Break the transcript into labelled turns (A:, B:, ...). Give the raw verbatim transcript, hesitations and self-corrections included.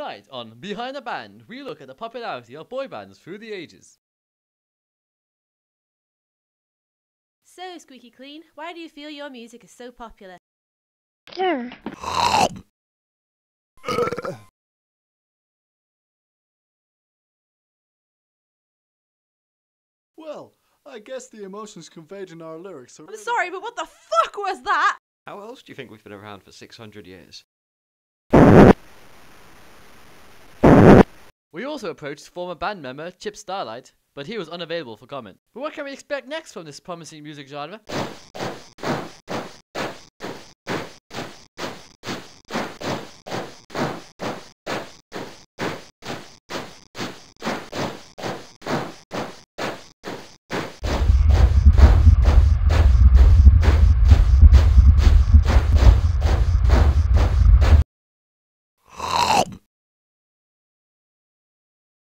A: Tonight on Behind the Band, we look at the popularity of boy bands through the ages.
B: So, Squeaky Clean, why do you feel your music is so popular?
C: Sure.
D: Well, I guess the emotions conveyed in our lyrics are...
B: I'm sorry, but what the fuck was that?
E: How else do you think we've been around for six hundred years?
A: We also approached former band member Chip Starlight, but he was unavailable for comment. But what can we expect next from this promising music genre?